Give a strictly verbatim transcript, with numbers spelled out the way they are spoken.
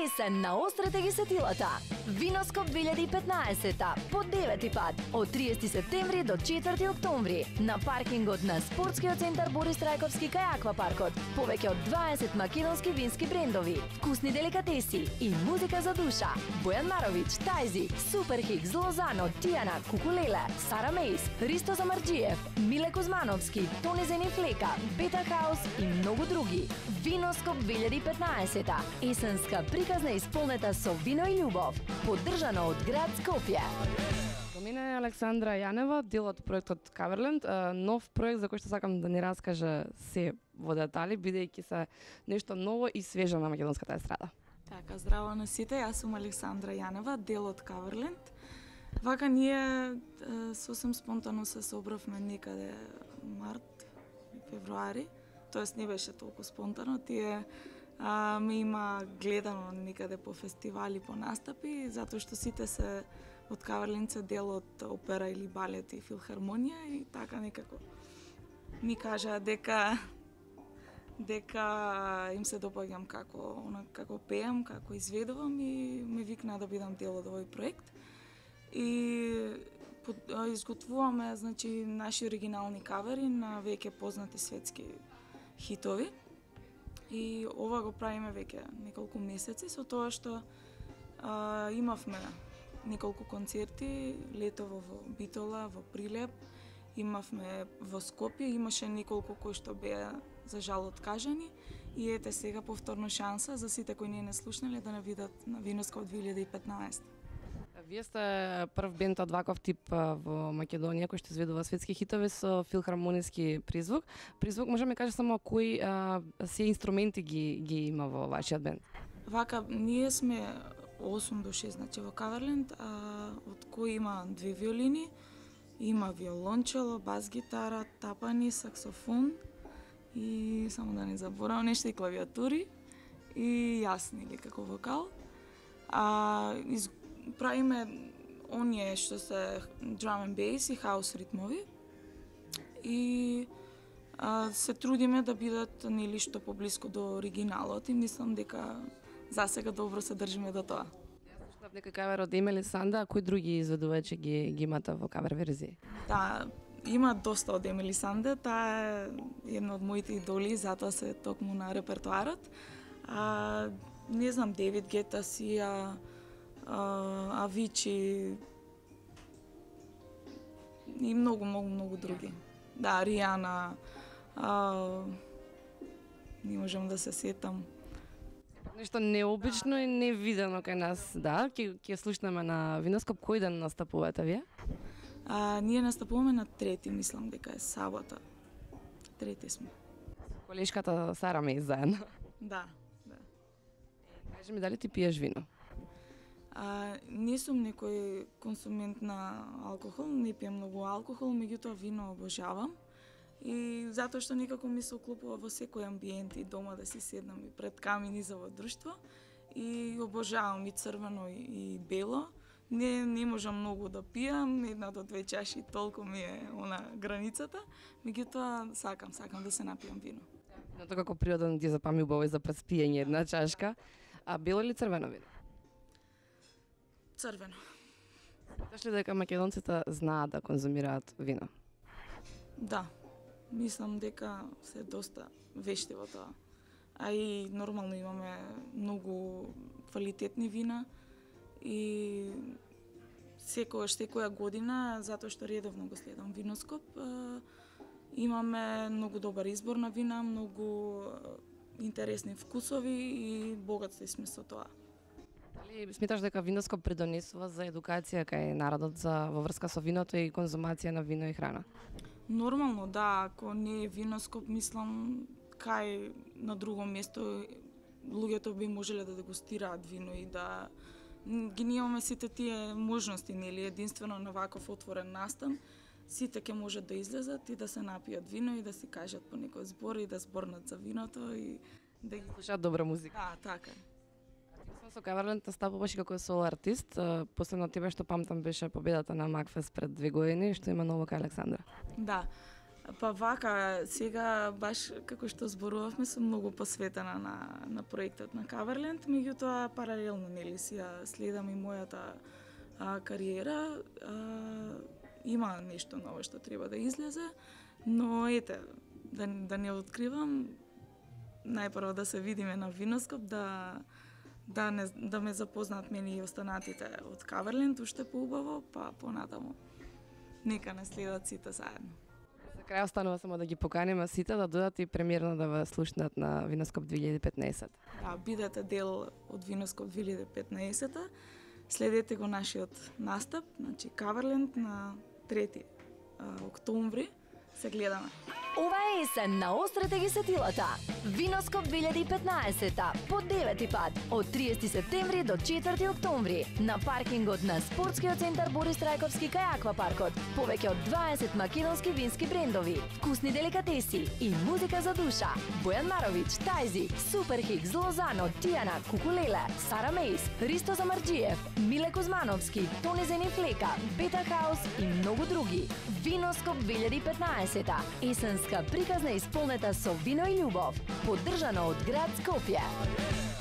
Есен наострете ги сетилата. Виноскоп две илјади и петнаесета по девети пат од триесети септември до четврти октомври на паркингот на спортскиот центар Борис Трајковски кај аквапаркот. Повеќе од дваесет македонски вински брендови, вкусни деликатеси и музика за душа. Бојан Маровиќ, Тајзи, Суперхикс, Лозано, Тијана, Кукулеле, Сара Мејс, Ристо Замарџиев, Миле Кузмановски, Тони Зенифлека, Бета Хаус и многу други. Виноскоп две илјади и петнаесета. Есенска приказна исполнета со вино и љубов. Поддржано од град Скопје. До мене е Александра Јанева, дел од проектот Каверленд, нов проект за кој што сакам да ни раскаже се во детали, бидејќи се нешто ново и свежо на македонската естрада. Така, здраво на сите, јас сум Александра Јанева, дел од Каверленд. Вака ние сосем спонтано се собравме некаде март, февруари, тоест не беше толку спонтано, тие а, ме има гледано некаде по фестивали, по настапи, затоа што сите се од Каверленд се дел од опера или балет и филхармонија и така некако ми кажаа дека дека им се допаѓам како она како пеам, како изведувам и ме викнаа да бидам дел од овој проект. И под, изготвуваме значи наши оригинални кавери на веќе познати светски хитови. И ова го правиме веќе неколку месеци со тоа што а, имавме неколку концерти летово во Битола, во Прилеп, имавме во Скопје, имаше неколку кои што беа за жал откажани и ете сега повторно шанса за сите кои не не слушнале да не видат на Виноскоп две илјади и петнаесета. Вие сте прв бенд од ваков тип во Македонија кој што изведува светски хитови со филхармониски призвук. Призвук може ми каже само кои а, се инструменти ги ги има во вашиот бенд? Вака ние сме осум до шест значи во Каверленд, а, од кои има две виолини, има виолончело, бас гитара, тапани, саксофон и само да не заборавам нешто и клавиатури и јас нели како вокал. А из правиме оние што се drum and bass и хаус ритмови и а, се трудиме да бидат нели што поблиску до оригиналот и мислам дека засега добро се држиме до тоа. Јас слушнав некој кавер од Емили Санда, а кои други изведувачи ги ги имате во кавер верзија? Да, има доста од Емили Санда, таа е една од моите идоли, затоа се токму на репертоарот. А, не знам, Девид Гета, Сија, Uh, Авичи и многу, многу, многу други. Да, Ријана, uh, не можам да се сетам. Нешто необично и невидено кај нас, да, ќе ќе слушнеме на Виноскоп. Кој ден настапувате вие? Uh, ние настапуваме на трети, мислам дека е сабота. Трети сме. Колешката Сара Мејс заедно. Да, да. Кажи ми, дали ти пиеш вино? А, не сум некој консумент на алкохол, не пием многу алкохол, меѓутоа вино обожавам. И затоа што некако ми се уклопува во секој амбиент и дома да си седнам и пред камин и за во друштво. И обожавам и црвено и, и бело. Не, не можам многу да пијам, една до две чаши, толку ми е она границата. Меѓутоа сакам, сакам да се напијам вино. Виното како природен ти запами убаво и за пред спиење една чашка. А бело или црвено вино? Црвено. Сметаш ли дека македонците знаат да конзумираат вино? Да, мислам дека се доста вешти во тоа. А и нормално имаме многу квалитетни вина и секогаш, секоја година, затоа што редовно го следам Виноскоп, имаме многу добар избор на вина, многу интересни вкусови и богати сме со тоа. Дали сметаш дека Виноскоп придонесува за едукација кај народот за во врска со виното и конзумација на вино и храна? Нормално, да, ако не е Виноскоп, мислам кај на друго место луѓето би можеле да дегустираат вино и да ги немаме сите тие можности, нели, единствено на ваков отворен настан, сите ќе можат да излезат и да се напијат вино и да си кажат по некој збор и да зборнат за виното и да ги слушаат добра музика. Да, така. Со Каверленд настапуваш како соло артист. Последно тебе што памтам беше победата на Макфест пред две години, што има ново кај Александра. Да. Па вака, сега баш како што зборувавме, сум многу посветена на, на проектот на Каверленд, меѓутоа паралелно нели си ја следам и мојата а, кариера. А, има нешто ново што треба да излезе, но ете, да, да не откривам, најпрво да се видиме на Виноскоп, да да не да ме запознаат мене и останатите од Каверленд уште поубаво, па понатаму нека не следат сите заедно. За крај останува само да ги поканиме сите да додат и премиерно да ве слушнат на Виноскоп две илјади и петнаесет. Да, бидете дел од Виноскоп две илјади и петнаесет. Следете го нашиот настап, значи Каверленд на трети октомври. Се гледаме. Ова е есен наострете ги сетилата. Виноскоп две илјади и петнаесет по девети пат од триесети септември до четврти октомври на паркингот на Спортскиот центар Борис Трајковски кај Аквапаркот. Повеќе од дваесет македонски вински брендови, вкусни деликатеси и музика за душа. Бојан Маровиќ, Тајзи, Суперхикс, Лозано, Тијана, Кукулеле, Сара Мејс, Ристо Замарџиев, Миле Кузмановски, Тони Зенифлека, Бета Хаус и многу други. Виноскоп две илјади и петнаесет. Есенска приказна исполнета со вино и љубов. Поддржано од град Скопје.